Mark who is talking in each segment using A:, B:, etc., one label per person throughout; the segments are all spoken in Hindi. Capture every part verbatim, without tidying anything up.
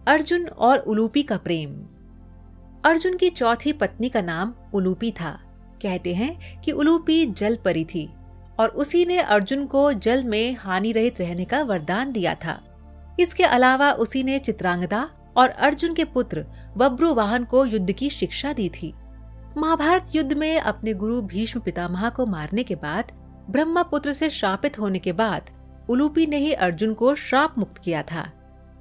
A: अर्जुन और उलूपी का प्रेम। अर्जुन की चौथी पत्नी का नाम उलूपी था। कहते हैं कि उलूपी जल परी थी और उसी ने अर्जुन को जल में हानि रहित रहने का वरदान दिया था। इसके अलावा उसी ने चित्रांगदा और अर्जुन के पुत्र बब्रुवाहन को युद्ध की शिक्षा दी थी। महाभारत युद्ध में अपने गुरु भीष्म पितामह को मारने के बाद ब्रह्मपुत्र से श्रापित होने के बाद उलूपी ने ही अर्जुन को श्राप मुक्त किया था।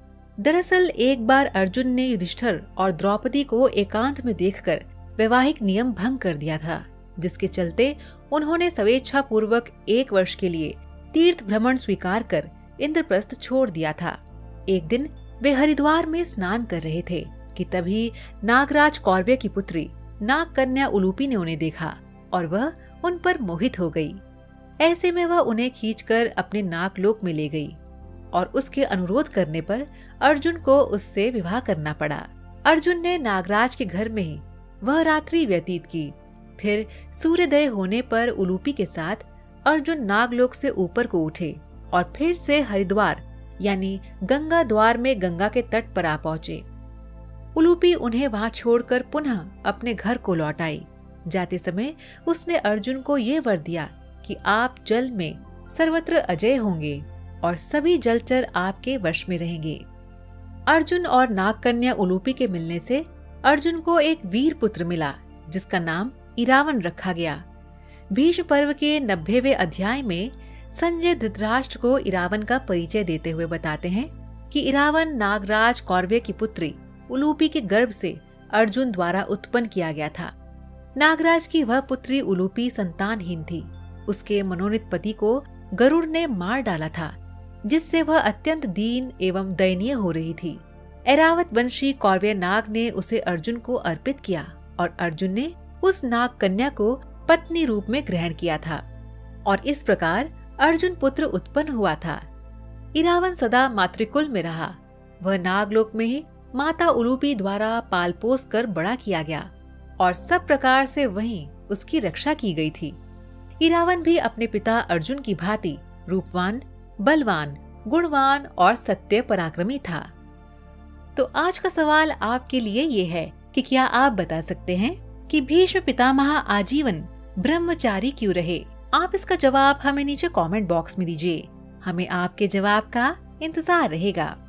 A: दरअसल एक बार अर्जुन ने युधिष्ठिर और द्रौपदी को एकांत में देखकर वैवाहिक नियम भंग कर दिया था, जिसके चलते उन्होंने स्वेच्छा पूर्वक एक वर्ष के लिए तीर्थ भ्रमण स्वीकार कर इंद्रप्रस्थ छोड़ दिया था। एक दिन वे हरिद्वार में स्नान कर रहे थे कि तभी नागराज कौरव्य की पुत्री नाग कन्या उलूपी ने उन्हें देखा और वह उन पर मोहित हो गई। ऐसे में वह उन्हें खींचकर अपने नागलोक में ले गई और उसके अनुरोध करने पर अर्जुन को उससे विवाह करना पड़ा। अर्जुन ने नागराज के घर में ही वह रात्रि व्यतीत की। फिर सूर्योदय होने पर उलूपी के साथ अर्जुन नागलोक से ऊपर को उठे और फिर से हरिद्वार यानी गंगा द्वार में गंगा के तट पर आ पहुंचे। उलूपी उन्हें वहां छोड़कर पुनः अपने घर को लौट आई। जाते समय उसने अर्जुन को ये वर दिया कि आप जल में सर्वत्र अजय होंगे और सभी जलचर आपके वश में रहेंगे। अर्जुन और नागकन्या उलूपी के मिलने से अर्जुन को एक वीर पुत्र मिला, जिसका नाम इरावन रखा गया। भीष्म पर्व के नब्बेवें अध्याय में संजय धृतराष्ट्र को इरावन का परिचय देते हुए बताते हैं कि इरावन नागराज कौरव्य की पुत्री उलूपी के गर्भ से अर्जुन द्वारा उत्पन्न किया गया था। नागराज की वह पुत्री उलूपी संतानहीन थी। उसके मनोनीत पति को गरुड़ ने मार डाला था, जिससे वह अत्यंत दीन एवं दयनीय हो रही थी। ऐरावत वंशी कौरव्य नाग ने उसे अर्जुन को अर्पित किया और अर्जुन ने उस नाग कन्या को पत्नी रूप में ग्रहण किया था और इस प्रकार अर्जुन पुत्र उत्पन्न हुआ था। इरावन सदा मातृकुल में रहा। वह नागलोक में ही माता उलूपी द्वारा पाल पोस कर बड़ा किया गया और सब प्रकार से वहीं उसकी रक्षा की गई थी। इरावन भी अपने पिता अर्जुन की भांति रूपवान, बलवान, गुणवान और सत्य पराक्रमी था। तो आज का सवाल आपके लिए ये है कि क्या आप बता सकते हैं कि भीष्म पितामह आजीवन ब्रह्मचारी क्यों रहे? आप इसका जवाब हमें नीचे कमेंट बॉक्स में दीजिए। हमें आपके जवाब का इंतजार रहेगा।